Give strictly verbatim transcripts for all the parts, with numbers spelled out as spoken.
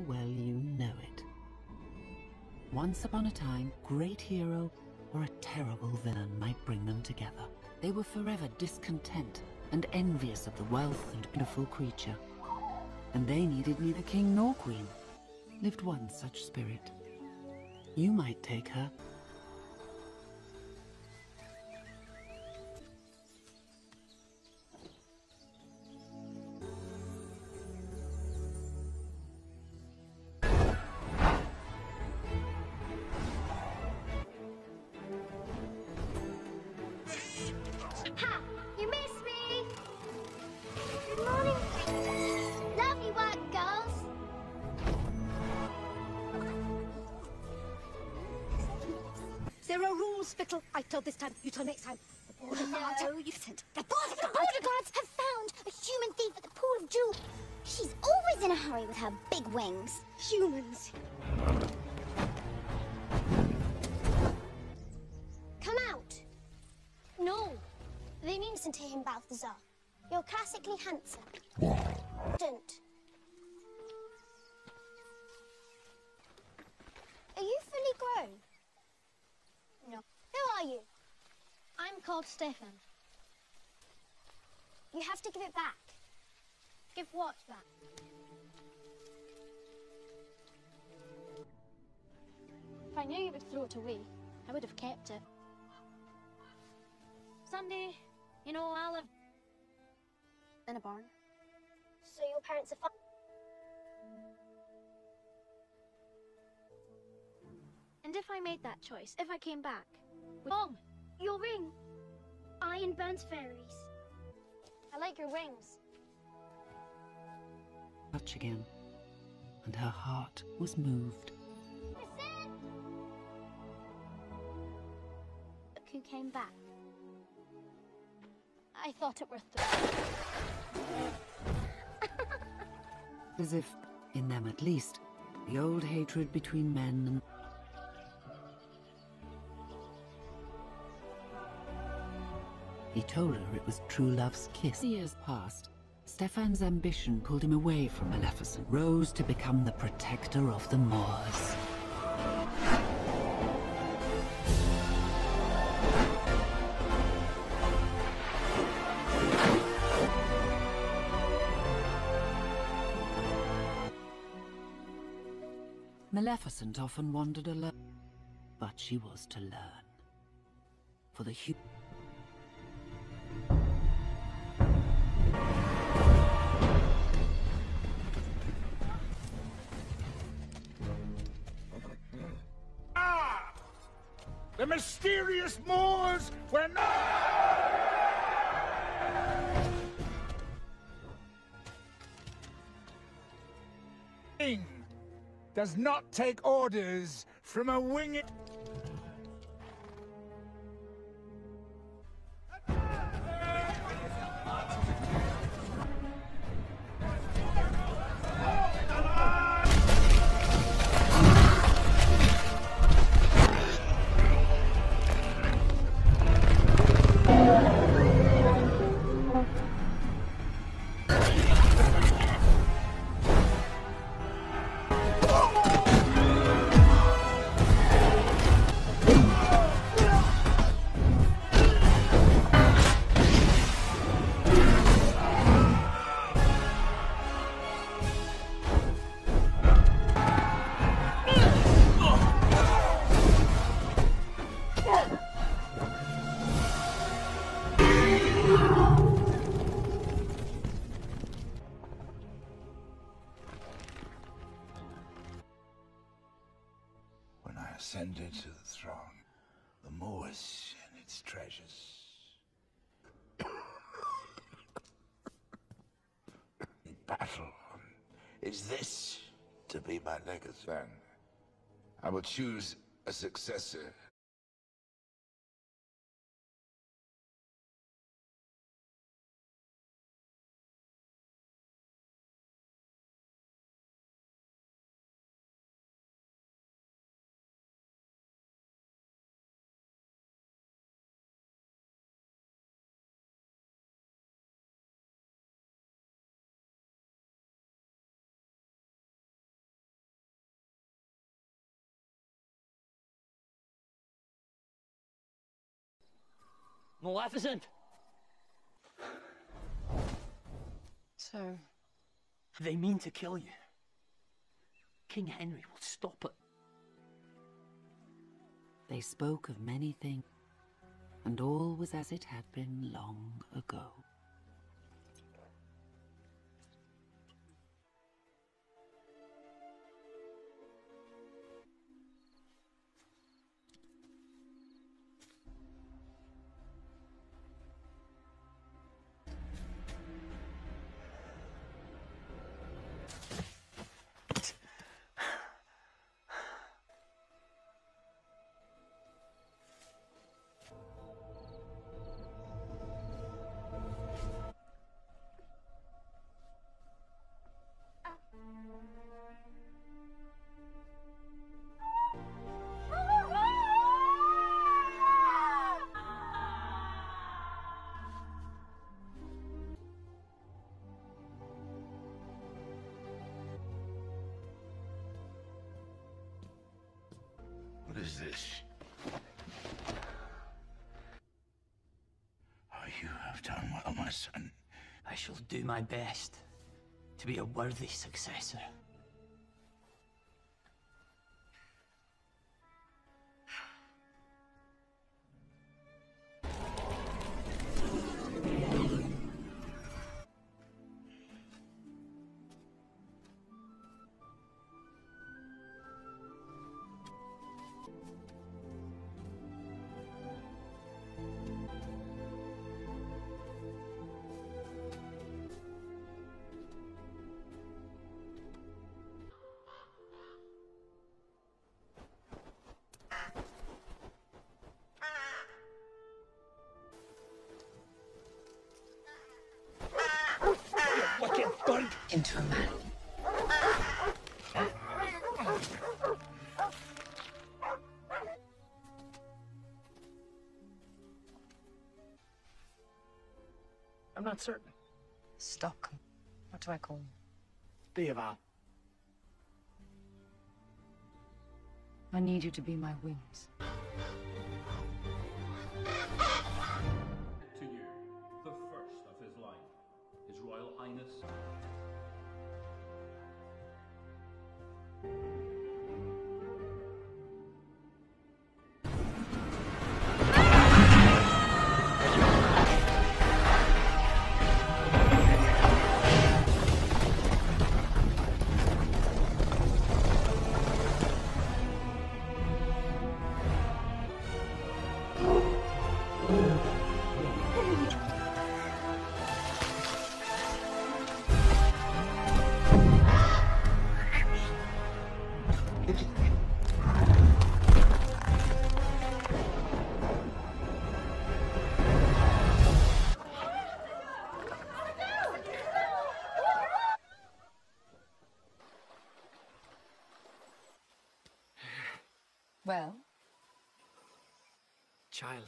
well you know it. Once upon a time, great hero or a terrible villain might bring them together. They were forever discontent and envious of the wealth and beautiful creature. And they needed neither king nor queen. Lived one such spirit. You might take her. Ha! You missed me! Good morning. Lovely work, girls. There are rules, Spittle. I told this time, you tell next time. The border guards. No, you've sent. The border, the border guards have found a human thief at the pool of jewels. She's always in a hurry with her big wings. Humans. Come out. No. They mean listen to him, Balthazar. You're classically handsome. Don't. Are you fully grown? No. Who are you? I'm called Stefan. You have to give it back. Give what back? If I knew you would throw it away, I would have kept it. Someday, you know, I'll live in a barn. So your parents are fine? And if I made that choice, if I came back, Mom, your ring. Iron burns fairies. I like your wings. Touch again, and her heart was moved. Listen! Look who came back. I thought it worth it. As if, in them at least, the old hatred between men and... He told her it was true love's kiss. Years passed. Stefan's ambition pulled him away from Maleficent, rose to become the protector of the Moors. Maleficent often wandered alone, but she was to learn. For the hu- Ah! The mysterious Moors were not... King does not take orders from a winged... When I ascended to the throne, the Moors and its treasures. Battle. Is this to be my legacy? Then I will choose a successor. Maleficent! So, They mean to kill you. King Henry will stop it. They spoke of many things, and all was as it had been long ago. What is this? Oh, you have done well, my son. I shall do my best to be a worthy successor. into a man. I'm not certain. Stock. What do I call you? Diaval. I need you to be my wings. To you, the first of his line, His Royal Highness. Well, Child.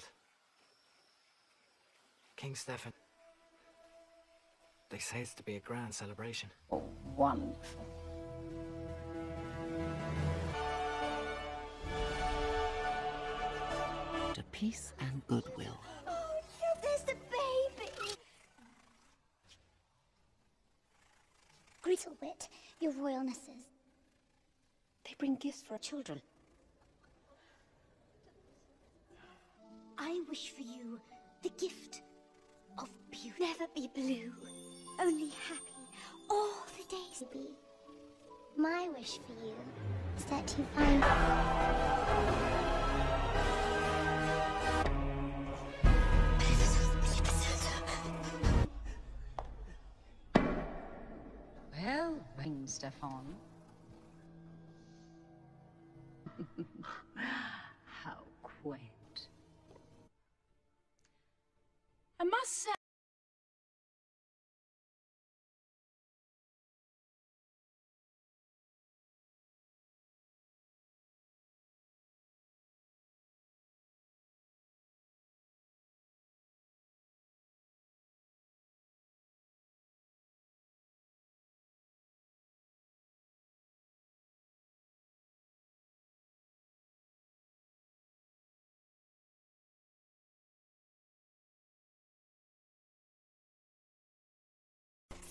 King Stefan. They say it's to be a grand celebration. oh, wonderful. To peace and goodwill. Oh, look, there's the baby. Greetlewit, your royalnesses. They bring gifts for children. I wish for you the gift of beauty. Never be blue, only happy all the days be. My wish for you is that you find... Well, King Stefan. How quaint. I must say...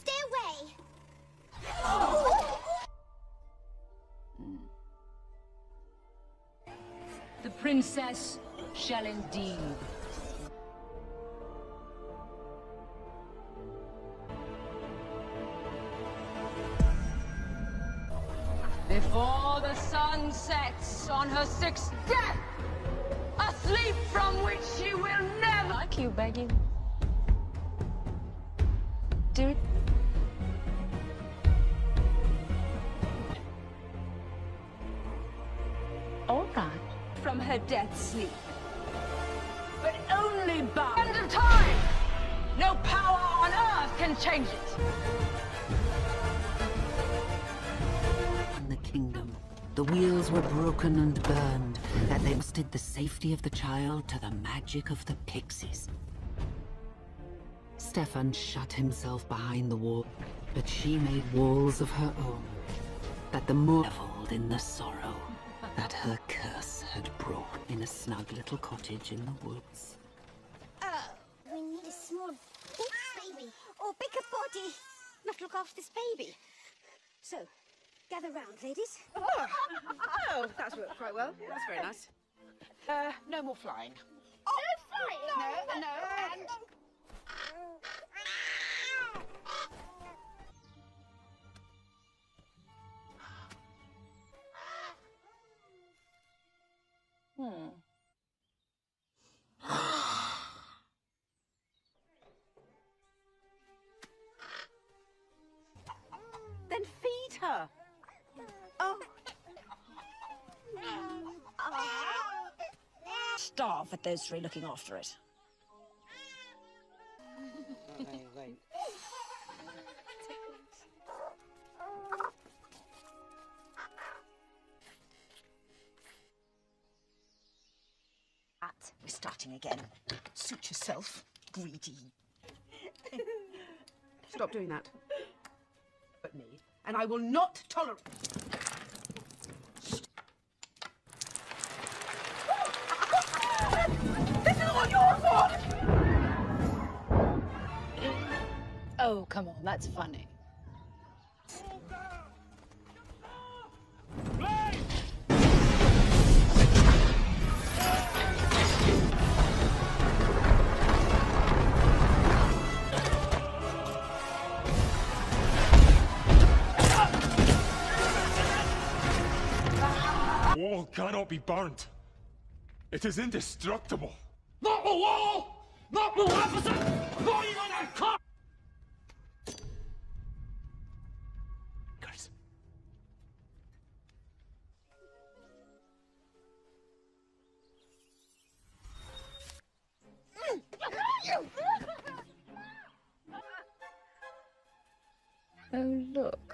Stay away! The princess shall indeed. Before the sun sets on her sixth death, a sleep from which she will never... Like you begging. Do it. All right. From her death sleep. But only by the end of time! No power on earth can change it! In the kingdom, the wheels were broken and burned, that they trusted the safety of the child to the magic of the pixies. Stefan shut himself behind the wall, but she made walls of her own, that the more reveled in the sorrow that her curse had brought in a snug little cottage in the woods. Uh, we need a small baby, or bigger body. Not look after this baby. So, gather round, ladies. Oh, oh that's worked quite well. That's very nice. Uh, no more flying. Oh, no flying? No, no, and... Hmm. Then feed her. Oh. Starve with those three looking after it. We're starting again. Suit yourself, greedy. Stop doing that. But me, and I will not tolerate. This is all your fault! Oh, come on, that's funny. The wall cannot be burnt. It is indestructible. Not the wall! Not Maleficent! Not even that car! Guys. Oh, look.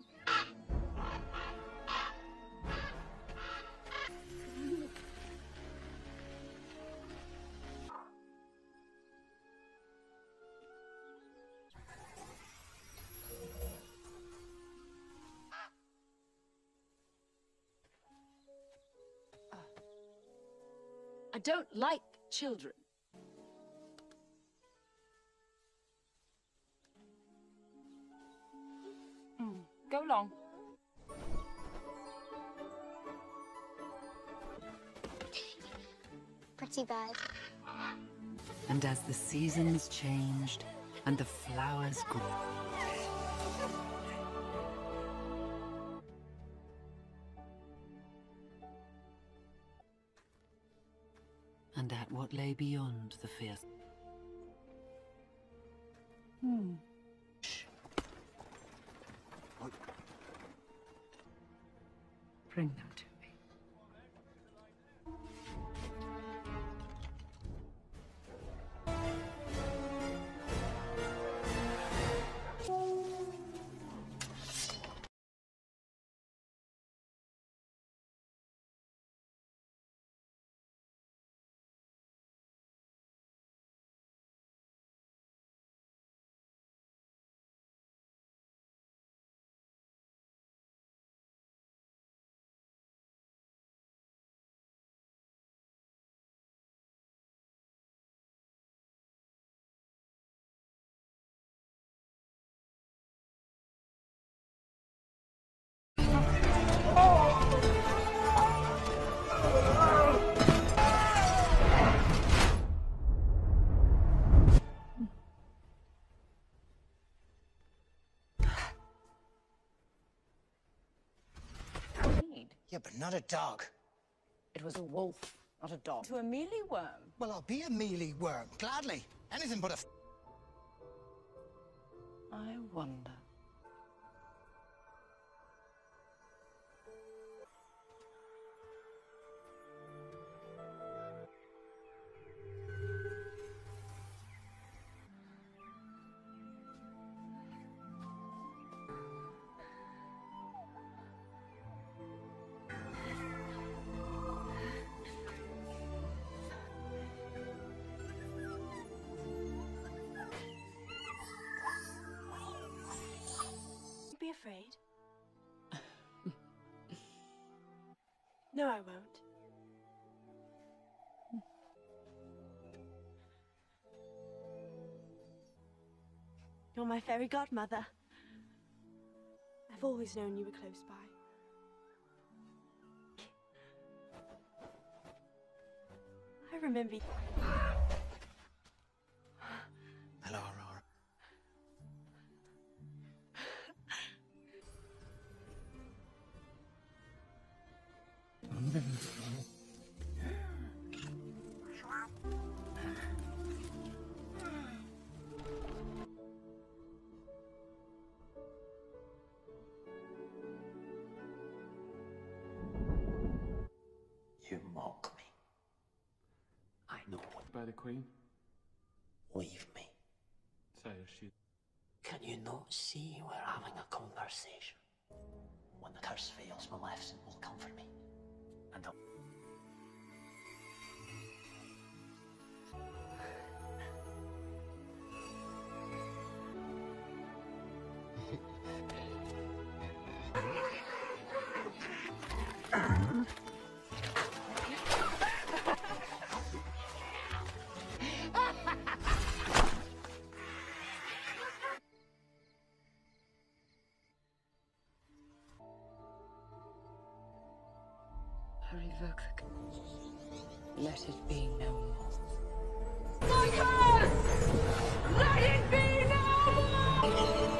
I don't like children. Mm, go along. Pretty bad. And as the seasons changed and the flowers grew, and at what lay beyond the fierce. Hmm. Bring them to Yeah, but not a dog. It was a wolf, not a dog. To a mealy worm. Well, I'll be a mealy worm, gladly. Anything but a... F I wonder. Be afraid. No, I won't. You're my fairy godmother. I've always known you were close by. I remember you. Hello, Aurora. You mock me. I know. By the Queen? Leave me. Sire, she... Can you not see we're having a conversation? When the curse fails, Maleficent will comfort me. And I'll... Let it be no more. My curse! Let it be no more!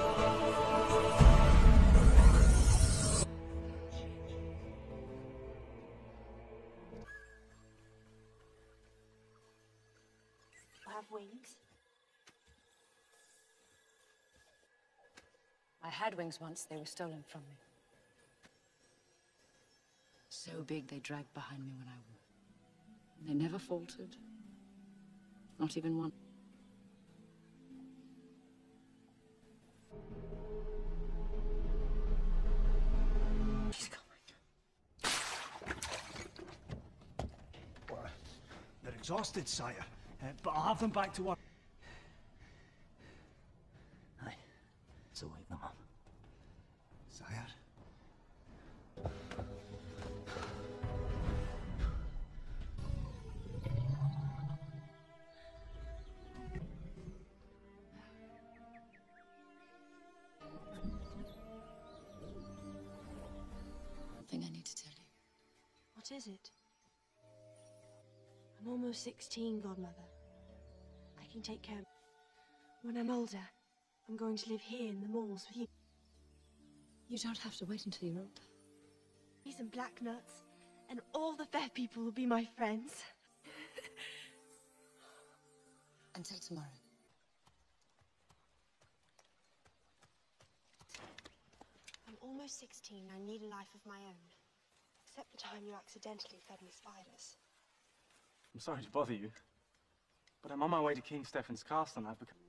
I have wings. I had wings once, they were stolen from me. So big they dragged behind me when I walked. They never faltered. Not even one. She's coming. Well, they're exhausted, sire. Uh, but I'll have them back to work. Aye. So wake them up. Sire? Something I need to tell you. What is it? I'm almost sixteen, godmother. I can take care of... When I'm older, I'm going to live here in the malls with you. You don't have to wait until you're older. These and black nuts, and all the fair people will be my friends. Until tomorrow. I'm almost sixteen. I need a life of my own. Except the time you accidentally fed me spiders. I'm sorry to bother you, but I'm on my way to King Stefan's castle now because...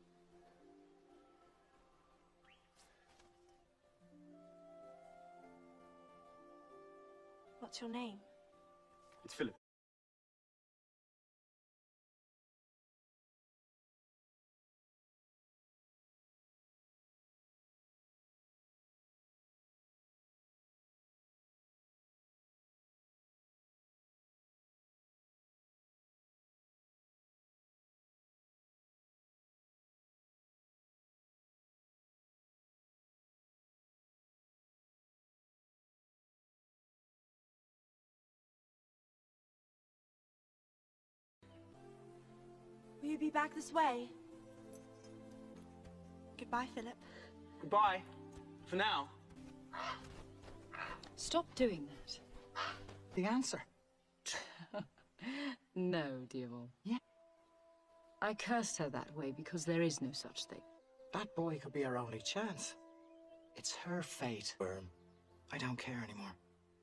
What's your name? It's Philip. Will you be back this way? Goodbye, Philip. Goodbye. For now. Stop doing that. The answer. No, diaval. Yeah. I cursed her that way because there is no such thing. That boy could be our only chance. It's her fate, Worm. I don't care anymore.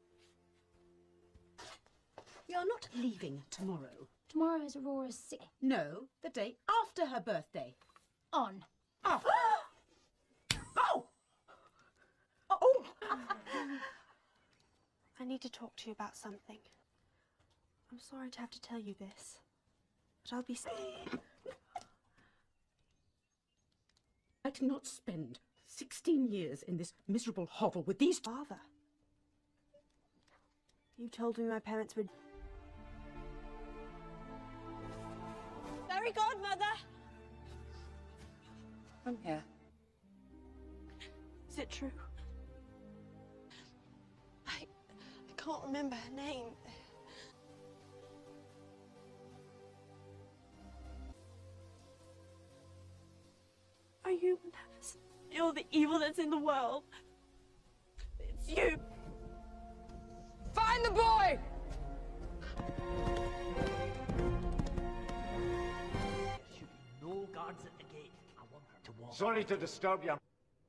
You're not leaving tomorrow. Tomorrow is Aurora's sick. No, the day after her birthday. On. Oh! Oh! Oh! I need to talk to you about something. I'm sorry to have to tell you this, but I'll be... I cannot spend sixteen years in this miserable hovel with these... Father. You told me my parents would... Fairy godmother! I'm here. Is it true? I... I can't remember her name. Are you Maleficent? You're the evil that's in the world. It's you. Find the boy! No guards at the gate. I want her to walk. Sorry to disturb you.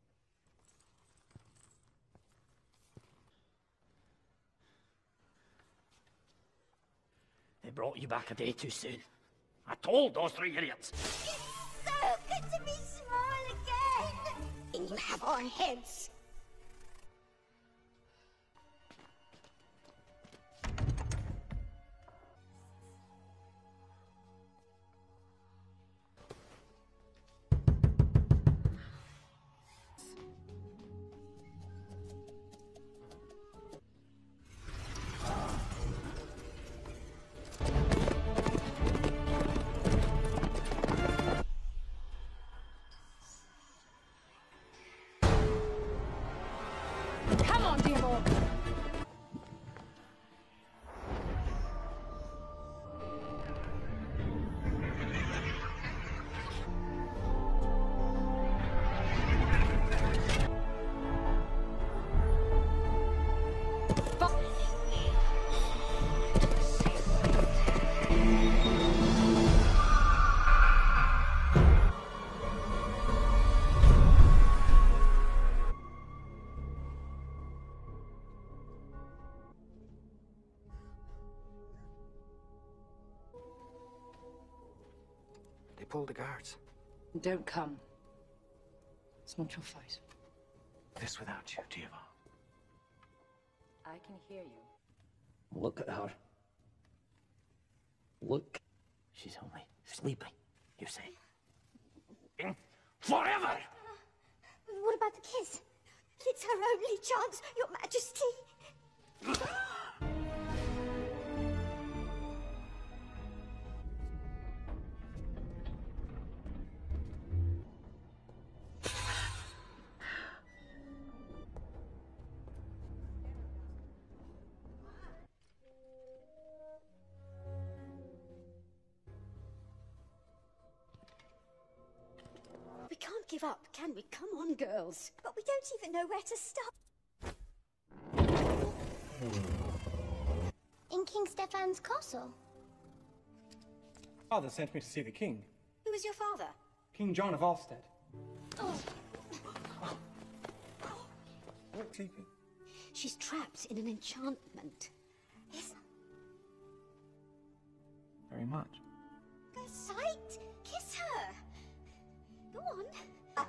They brought you back a day too soon. I told those three idiots. So good to be small again! And you have our heads. Come on, diaval! They pulled the guards. Don't come. It's not your fight. This without you, diaval. I can hear you. Look at her. Look. She's only sleeping, you say. In forever! What about the kiss? It's our only chance, Your Majesty. We can't give up, can we? Come on, girls. But we don't even know where to start. In King Stefan's castle. Father sent me to see the king. Who was your father? King John of Ulstead. Oh. Sleeping. She's trapped in an enchantment. Yes. Very much. A sight. Kiss her. Go on. Uh.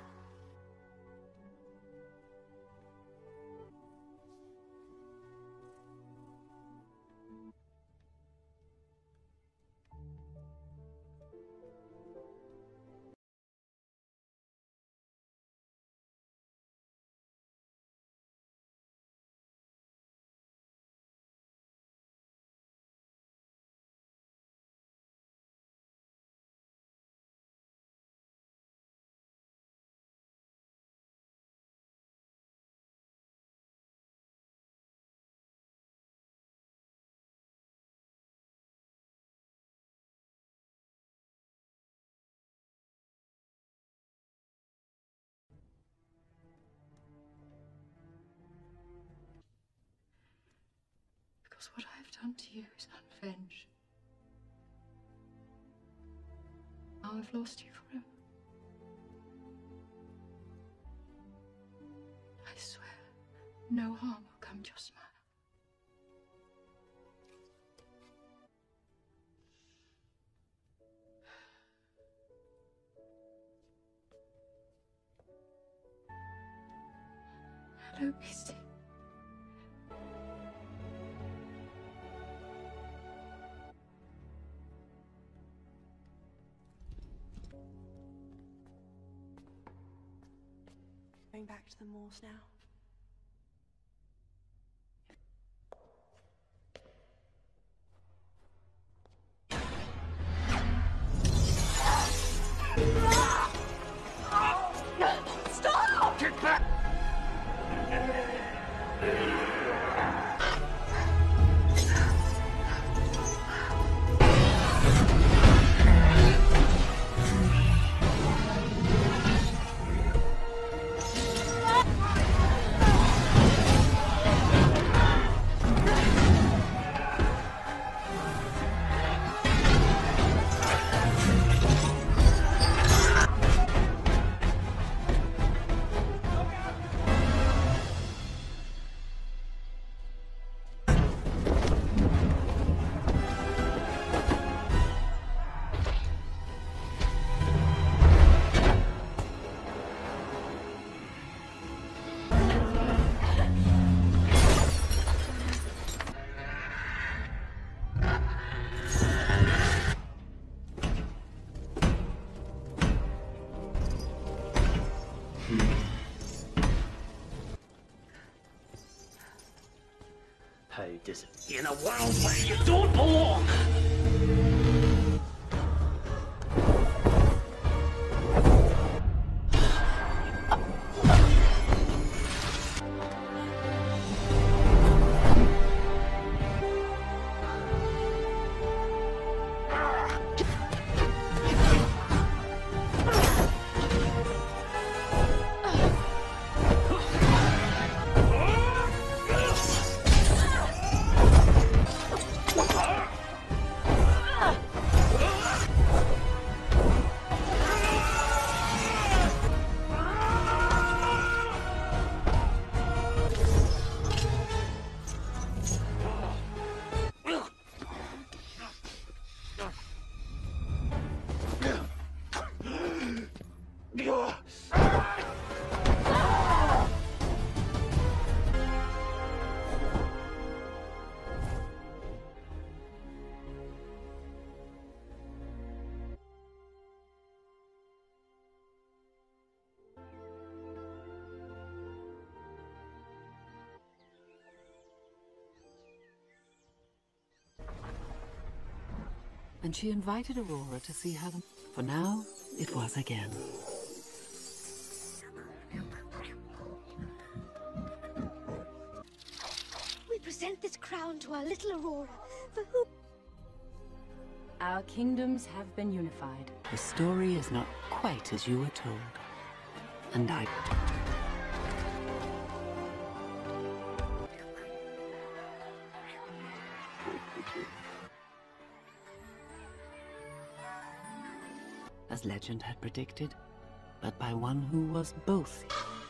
Because what I've done to you is unavenged. Now I've lost you forever. I swear, no harm will come to your smile. Hello, beastie. Going back to the moors now. Stop! Get back! How does it be in a world where you don't belong? And she invited Aurora to see how the... For now, it was again. We present this crown to our little Aurora, for whom... Our kingdoms have been unified. The story is not quite as you were told. And I... As legend had predicted, but by one who was both